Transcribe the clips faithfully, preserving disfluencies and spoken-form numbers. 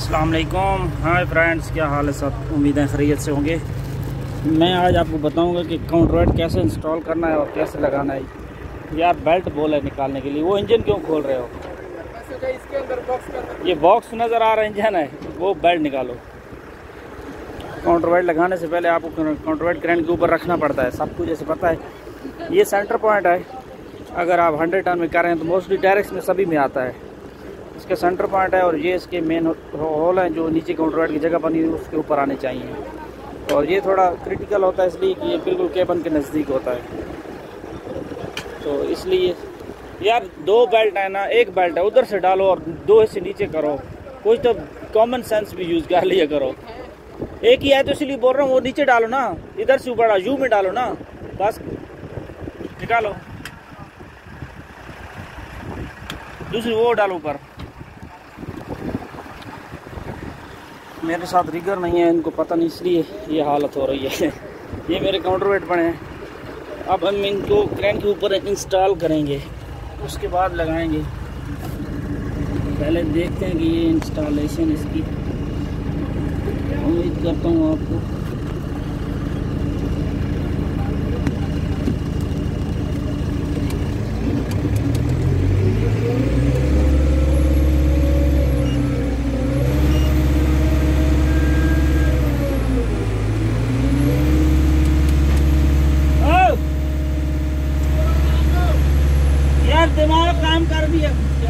अस्सलाम वालेकुम। Hi friends, क्या हाल है सब? उम्मीद है खैरियत से होंगे। मैं आज आपको बताऊंगा कि काउंटरवेट कैसे इंस्टॉल करना है और कैसे लगाना है। यार बेल्ट बोल है निकालने के लिए, वो इंजन क्यों खोल रहे हो? इसके अंदर बॉक्स ये बॉक्स नज़र आ रहा है, इंजन है, वो बेल्ट निकालो। काउंटरवेट लगाने से पहले आपको काउंटरवेट क्रेन के ऊपर रखना पड़ता है, सब कुछ जैसे पता है। ये सेंटर पॉइंट है, अगर आप हंड्रेड टन में कर रहे हैं तो मोस्टली डायरेक्ट में सभी में आता है। इसका सेंटर पॉइंट है और ये इसके मेन होल हैं जो नीचे काउंटरवेट की जगह बनी हुई उसके ऊपर आने चाहिए। और ये थोड़ा क्रिटिकल होता है इसलिए कि ये बिल्कुल केबन के नज़दीक होता है, तो इसलिए यार दो बेल्ट है ना, एक बेल्ट है उधर से डालो और दो से नीचे करो। कुछ तो कॉमन सेंस भी यूज़ कर लिया करो। एक ही है तो इसलिए बोल रहा हूँ, वो नीचे डालो ना, इधर से ऊपर यू में डालो ना, बस निकालो। दूसरी वो डालो ऊपर। मेरे साथ रिगर नहीं है, इनको पता नहीं, इसलिए ये हालत हो रही है। ये मेरे काउंटरवेट पड़े हैं, अब हम इनको क्रेन के ऊपर इंस्टॉल करेंगे, उसके बाद लगाएंगे। पहले देखते हैं कि ये इंस्टॉलेशन इसकी, उम्मीद करता हूँ आपको दिमाग काम कर दिया।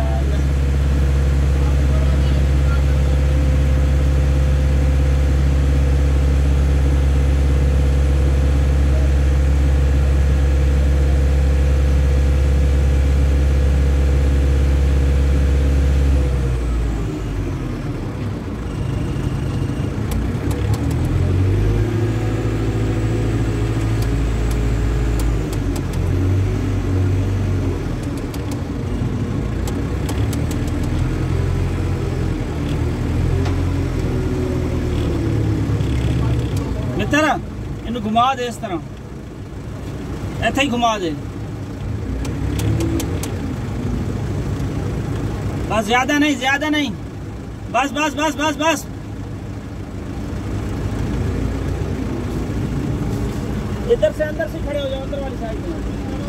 तरह इन घुमा दे, इस तरह ऐसे ही घुमा दे, बस ज्यादा नहीं, ज्यादा नहीं, बस बस बस बस बस। इधर से अंदर से खड़े हो जाओ, अंदर वाली साइड में।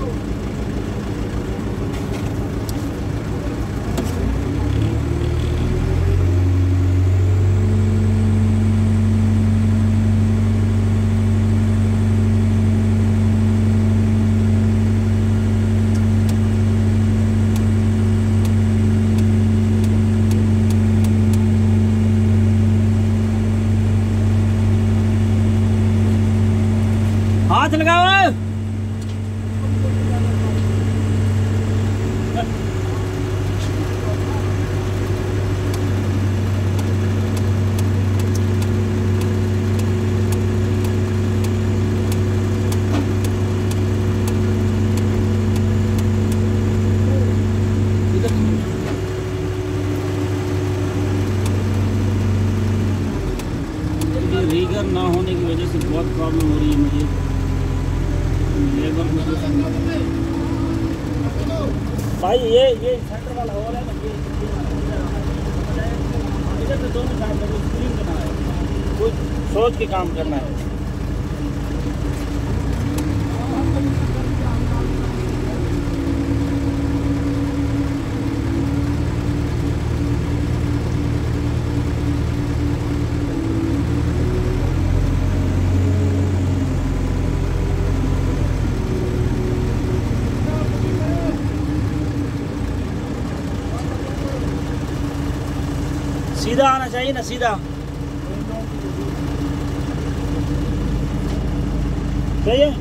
हाथ लगाओ। रीगर ना होने की वजह से बहुत प्रॉब्लम हो रही है मुझे। भाई ये ये सेंटर वाला होल है ना, ये इधर से दोनों साइड में स्क्रीन करना है, कुछ सोच के काम करना है। सीधा आना चाहिए ना, सीधा सही है।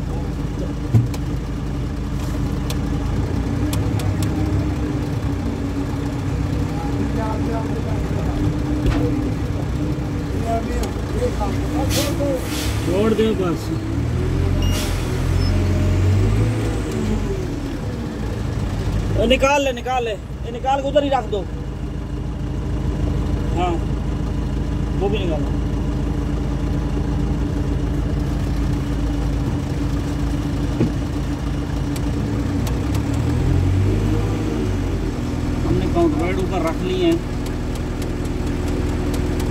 छोड़ दो बस। निकाल ले, निकाल ले, ये निकाल के उधर ही रख दो। हाँ वो भी निकालो। हमने काउंटरवेट ऊपर रख लिए हैं।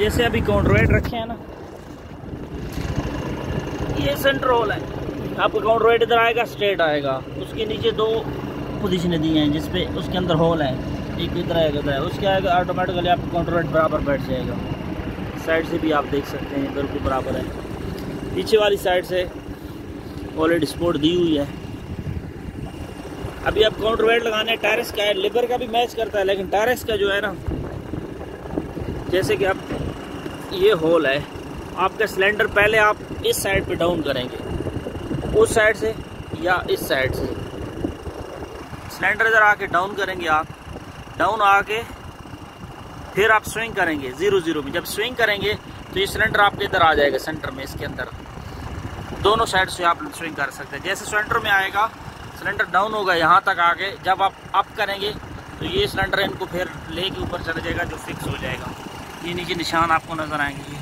जैसे अभी काउंटर रखे हैं ना, ये सेंटर होल है। आपका काउंटर इधर आएगा, स्ट्रेट आएगा, उसके नीचे दो पोजीशनें दी हैं जिसपे उसके अंदर होल है, एक इधर आएगा इधर है, उसके आएगा ऑटोमेटिकली आपका काउंटर बराबर बैठ जाएगा। साइड से भी आप देख सकते हैं बिल्कुल बराबर है। पीछे वाली साइड से ऑलरेडी सपोर्ट दी हुई है। अभी आप काउंटर वेट लगाने टायरस का है, लिबर का भी मैच करता है, लेकिन टायरस का जो है ना, जैसे कि आप ये होल है, आपका सिलेंडर पहले आप इस साइड पे डाउन करेंगे, उस साइड से या इस साइड से सिलेंडर इधर आके डाउन करेंगे। आप डाउन आके फिर आप स्विंग करेंगे जीरो जीरो में। जब स्विंग करेंगे तो ये सिलेंडर आपके इधर आ जाएगा सेंटर में, इसके अंदर दोनों साइड से आप स्विंग कर सकते हैं। जैसे सेंटर में आएगा, सिलेंडर डाउन होगा यहाँ तक आके, जब आप अप करेंगे तो ये सिलेंडर इनको फिर लेके ऊपर चला जाएगा, जो फिक्स हो जाएगा। ये नीचे निशान आपको नजर आएंगे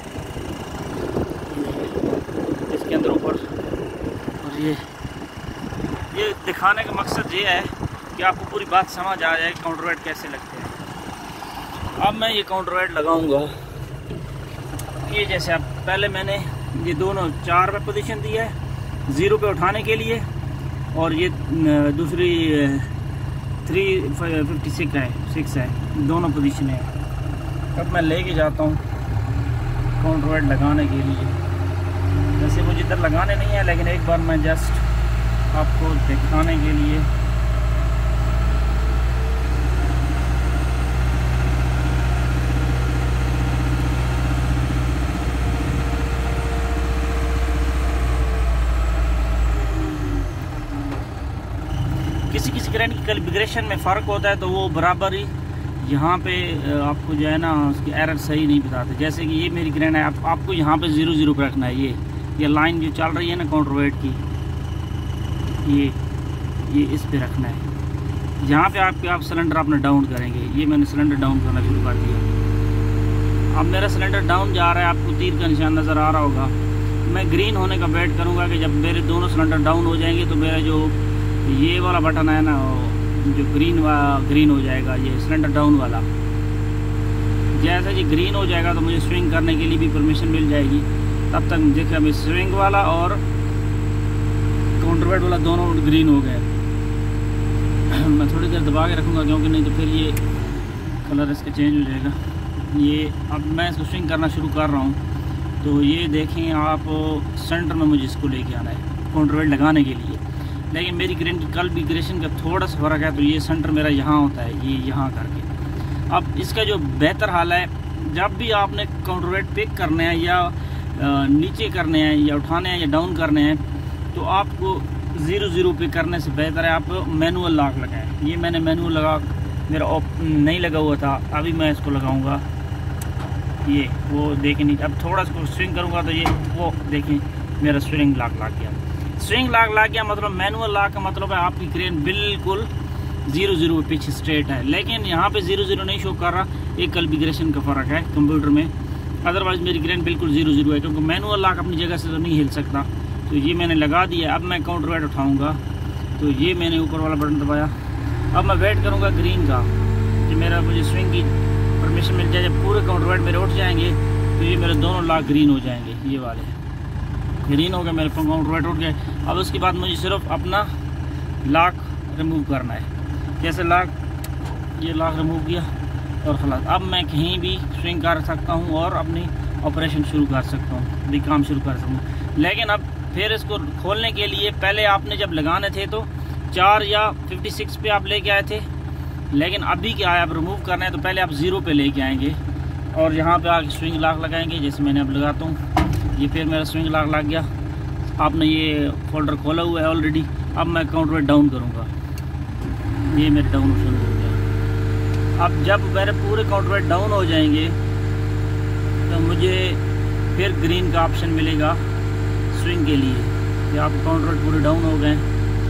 इसके अंदर ऊपर। और ये ये दिखाने का मकसद ये है कि आपको पूरी बात समझ आ जाए काउंटर वेट कैसे लगते हैं। अब मैं ये काउंटर वेट लगाऊंगा। ये जैसे अब पहले मैंने ये दोनों चार पे पोजीशन दी है ज़ीरो पे उठाने के लिए, और ये दूसरी थ्री फिफ्टी सिक्स है सिक्स है दोनों पोजीशन है। अब मैं लेके जाता हूँ काउंटर वेट लगाने के लिए। वैसे मुझे इधर लगाने नहीं है, लेकिन एक बार मैं जस्ट आपको दिखाने के लिए किसी किसी ग्रैंड की कैलिब्रेशन में फ़र्क होता है, तो वो बराबर ही यहाँ पे आपको जो है ना उसकी एरर सही नहीं बताते। जैसे कि ये मेरी ग्रैंड है, आप, आपको यहाँ पे ज़ीरो ज़ीरो पे रखना है। ये ये लाइन जो चल रही है ना काउंटर वेट की, ये ये इस पे रखना है। जहाँ पे आपके आप सिलेंडर अपना डाउन करेंगे, ये मैंने सिलेंडर डाउन करना शुरू कर दिया। अब मेरा सिलेंडर डाउन जा रहा है, आपको तीर का निशान नज़र आ रहा होगा। मैं ग्रीन होने का वेट करूँगा कि जब मेरे दोनों सिलेंडर डाउन हो जाएंगे तो मेरा जो ये वाला बटन है ना, जो ग्रीन वा ग्रीन हो जाएगा, ये सिलेंडर डाउन वाला। जैसे ये ग्रीन हो जाएगा तो मुझे स्विंग करने के लिए भी परमिशन मिल जाएगी। तब तक देखिए अभी स्विंग वाला और काउंटर वेट वाला दोनों ग्रीन हो गए। मैं थोड़ी देर दबा के रखूँगा, क्योंकि नहीं तो फिर ये कलर इसका चेंज हो जाएगा। ये अब मैं इसको स्विंग करना शुरू कर रहा हूँ। तो ये देखें आप, सेंटर में मुझे इसको लेके आना है काउंटर वेट लगाने के लिए। लेकिन मेरी ग्रेन की कैलिब्रेशन का थोड़ा सा फ़र्क है, तो ये सेंटर मेरा यहाँ होता है, ये यहाँ करके। अब इसका जो बेहतर हाल है, जब भी आपने काउंटर वेट पिक करने हैं या नीचे करने हैं या उठाने हैं या डाउन करने हैं, तो आपको ज़ीरो ज़ीरो पे करने से बेहतर है आप मैनुअल लॉक लगाएं। ये मैंने मैनुअल लगा, मेरा ऑप नहीं लगा हुआ था, अभी मैं इसको लगाऊंगा। ये वो देखें नहीं, अब थोड़ा सा स्विंग करूंगा तो ये वो देखें मेरा स्विंग लॉक लग गया। स्विंग लॉक लग गया मतलब मैनुअल लॉक का मतलब है आपकी क्रेन बिल्कुल ज़ीरो ज़ीरो पे पीछे स्ट्रेट है। लेकिन यहाँ पे ज़ीरो ज़ीरो नहीं शो कर रहा, एक कैलिब्रेशन का फ़र्क है कंप्यूटर में। अदरवाइज़ मेरी क्रेन बिल्कुल ज़ीरो ज़ीरो है, क्योंकि मैनुअल लॉक अपनी जगह से तो नहीं हिल सकता। तो ये मैंने लगा दिया। अब मैं काउंटर वेट उठाऊँगा, तो ये मैंने ऊपर वाला बटन दबाया। अब मैं वेट करूँगा ग्रीन का, कि मेरा मुझे स्विंग की परमिशन मिल जाए। जब पूरे काउंटर वेट मेरे उठ जाएंगे तो ये मेरे दोनों लॉक ग्रीन हो जाएंगे। ये वाले ग्रीन हो गए, मेरे काउंटर वेट उठ गए। अब उसके बाद मुझे सिर्फ अपना लॉक रिमूव करना है। जैसे लॉक, ये लॉक रिमूव किया और खलास। अब मैं कहीं भी स्विंग कर सकता हूँ और अपनी ऑपरेशन शुरू कर सकता हूँ, भी काम शुरू कर सकता हूँ। लेकिन अब फिर इसको खोलने के लिए पहले आपने जब लगाने थे तो चार या फिफ्टी सिक्स पे आप लेके आए थे, लेकिन अभी क्या है, आप रिमूव करना है तो पहले आप ज़ीरो पे लेके आएंगे और यहाँ पे आके स्विंग लॉक लगाएंगे। जैसे मैंने अब लगाता हूँ, ये फिर मेरा स्विंग लॉक लग गया। आपने ये फोल्डर खोला हुआ है ऑलरेडी। अब मैं काउंटर वेट डाउन करूँगा, ये मेरे डाउन शुरू हो गया। अब जब मेरे पूरे काउंटर वेट डाउन हो जाएंगे तो मुझे फिर ग्रीन का ऑप्शन मिलेगा स्विंग के लिए, कि आप काउंटर वेट पूरे डाउन हो गए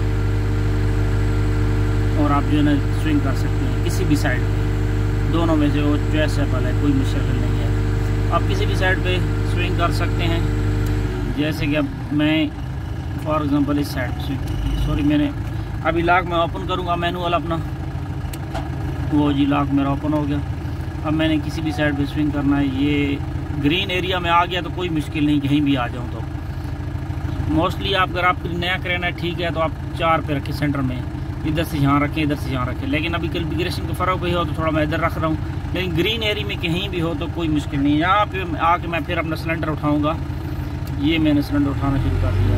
और आप जो है ना स्विंग कर सकते हैं किसी भी साइड पे। दोनों में से वो चॉइसेबल है, कोई मुश्किल नहीं है। आप किसी भी साइड पे स्विंग कर सकते हैं। जैसे कि अब मैं फॉर एग्जांपल इस साइड स्विंग, सॉरी मैंने अभी लॉक मैं ओपन करूंगा मैनुअल अपना, वो जी लॉक मेरा ओपन हो गया। अब मैंने किसी भी साइड पे स्विंग करना है। ये ग्रीन एरिया में आ गया तो कोई मुश्किल नहीं, कहीं भी आ जाऊँ तो। मोस्टली आप अगर आप नया क्रेन है ठीक है तो आप चार पे रखें सेंटर में, इधर से यहाँ रखें इधर से यहाँ रखें। लेकिन अभी कॉन्फ़िगरेशन का फ़र्क भी हो तो थोड़ा मैं इधर रख रहा हूँ, लेकिन ग्रीन एरिया में कहीं भी हो तो कोई मुश्किल नहीं। यहाँ पे आके मैं फिर अपना सिलेंडर उठाऊँगा। ये मैंने सिलेंडर उठाना शुरू कर दिया,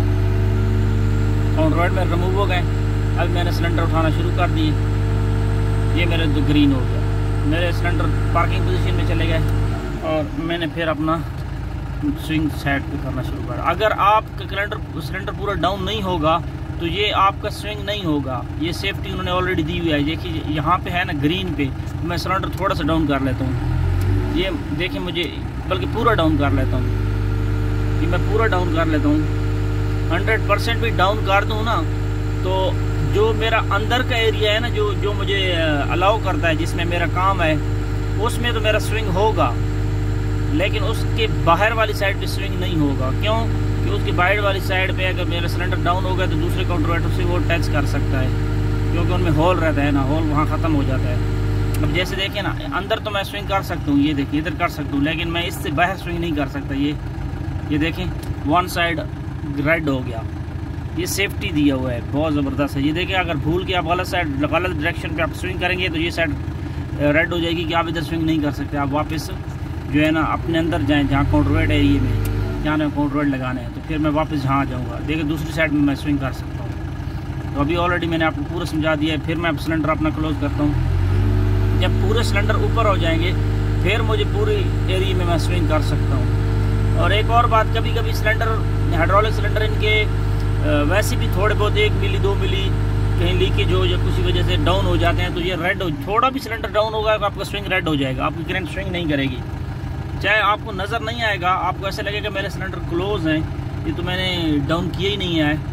काउंटर में रिमूव हो गए। अब मैंने सिलेंडर उठाना शुरू कर दिए। ये मेरे तो ग्रीन हो गया, मेरे सिलेंडर पार्किंग पोजीशन में चले गए और मैंने फिर अपना स्विंग साइड पे करना शुरू करा। अगर आपका सिलेंडर सिलेंडर पूरा डाउन नहीं होगा तो ये आपका स्विंग नहीं होगा। ये सेफ्टी उन्होंने ऑलरेडी दी हुई है। देखिए यहाँ पे है ना ग्रीन पे, तो मैं सिलेंडर थोड़ा सा डाउन कर लेता हूँ। ये देखिए मुझे बल्कि पूरा डाउन कर लेता हूँ, ये मैं पूरा डाउन कर लेता हूँ। हंड्रेड परसेंट भी डाउन कर दूँ ना तो जो मेरा अंदर का एरिया है ना, जो जो मुझे अलाउ करता है, जिसमें मेरा काम है, उसमें तो मेरा स्विंग होगा। लेकिन उसके बाहर वाली साइड पे स्विंग नहीं होगा। क्यों? कि उसके बाहर वाली साइड पे अगर मेरा सिलेंडर डाउन होगा तो दूसरे काउंटरवेटर से वो टच कर सकता है, क्योंकि उनमें होल रहता है ना, होल वहाँ ख़त्म हो जाता है। अब जैसे देखिए ना, अंदर तो मैं स्विंग कर सकता हूँ, ये देखिए इधर कर सकता हूँ, लेकिन मैं इससे बाहर स्विंग नहीं कर सकता। ये ये देखें वन साइड रेड हो गया। ये सेफ्टी दिया हुआ है, बहुत ज़बरदस्त है। ये देखिए अगर भूल के आप गलत साइड गलत डायरेक्शन पे आप स्विंग करेंगे तो ये साइड रेड हो जाएगी कि आप इधर स्विंग नहीं कर सकते। आप वापस जो है ना अपने अंदर जाएं, जहाँ काउंटरवेट एरिए में जहाँ मैं काउंटरवेट लगाने हैं, तो फिर मैं वापस यहाँ आ जाऊँगा। देखिए दूसरी साइड में मैं स्विंग कर सकता हूँ। तो अभी ऑलरेडी मैंने आपको पूरा समझा दिया है। फिर मैं सिलेंडर अपना क्लोज करता हूँ। जब पूरे सिलेंडर ऊपर हो जाएंगे फिर मुझे पूरी एरिए में मैं स्विंग कर सकता हूँ। और एक और बात, कभी कभी सिलेंडर हाइड्रोलिक सिलेंडर इनके वैसे भी थोड़े बहुत एक मिली दो मिली कहीं लीकेज हो या किसी वजह से डाउन हो जाते हैं तो ये रेड हो, थोड़ा भी सिलेंडर डाउन होगा तो आपका स्विंग रेड हो जाएगा, आपकी करंट स्विंग नहीं करेगी। चाहे आपको नज़र नहीं आएगा, आपको ऐसा लगेगा मेरे सिलेंडर क्लोज हैं, ये तो मैंने डाउन किया ही नहीं है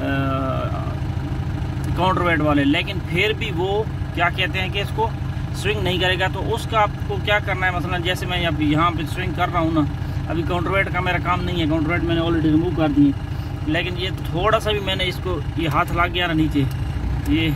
काउंटर वेट वाले, लेकिन फिर भी वो क्या कहते हैं कि इसको स्विंग नहीं करेगा। तो उसका आपको क्या करना है, मसलन जैसे मैं अभी यहाँ पे स्विंग कर रहा हूँ ना, अभी काउंटर वेट का मेरा काम नहीं है, काउंटर वेट मैंने ऑलरेडी रिमूव कर दिए, लेकिन ये थोड़ा सा भी मैंने इसको, ये हाथ लग गया ना नीचे, ये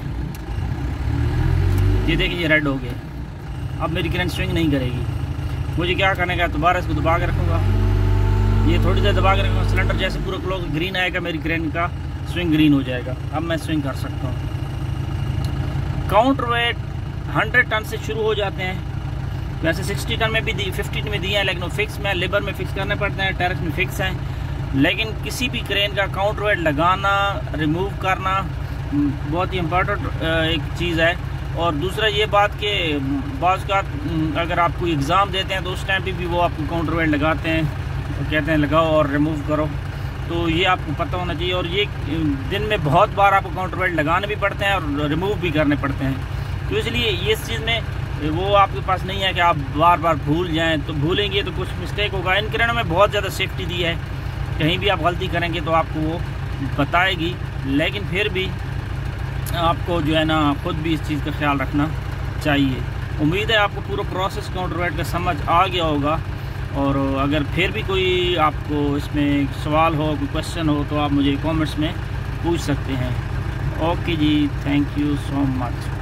ये देखिए ये रेड हो गया। अब मेरी करंट स्विंग नहीं करेगी। मुझे क्या करने का, दोबारा इसको दबा के रखूँगा, ये थोड़ी देर दबा के रखूँगा। सिलेंडर जैसे पूरा क्लोज ग्रीन आएगा, मेरी करंट का स्विंग ग्रीन हो जाएगा। अब मैं स्विंग कर सकता हूँ। काउंटर वेट हंड्रेड टन से शुरू हो जाते हैं, वैसे सिक्सटी टन में भी दी फिफ्टी में दिए हैं, लेकिन वो फिक्स में लेबर में फिक्स करने पड़ते हैं, टैरिफ में फिक्स हैं। लेकिन किसी भी क्रेन का काउंटर वेट लगाना, रिमूव करना बहुत ही इम्पोर्टेंट एक चीज़ है। और दूसरा ये बात कि बाज़ का अगर आप कोई एग्ज़ाम देते हैं तो उस टाइम पे भी वो आपको काउंटर वेट लगाते हैं, तो कहते हैं लगाओ और रिमूव करो, तो ये आपको पता होना चाहिए। और ये दिन में बहुत बार आपको काउंटर वेट लगाने भी पड़ते हैं और रिमूव भी करने पड़ते हैं। तो इसलिए इस चीज़ में वो आपके पास नहीं है कि आप बार बार भूल जाएँ, तो भूलेंगे तो कुछ मिस्टेक होगा। इन क्रेनों में बहुत ज़्यादा सेफ्टी दी है, कहीं भी आप गलती करेंगे तो आपको वो बताएगी, लेकिन फिर भी आपको जो है ना खुद भी इस चीज़ का ख्याल रखना चाहिए। उम्मीद है आपको पूरा प्रोसेस काउंटर वेट का समझ आ गया होगा। और अगर फिर भी कोई आपको इसमें सवाल हो, कोई क्वेश्चन हो, तो आप मुझे कमेंट्स में पूछ सकते हैं। Okay ji, thank you so much.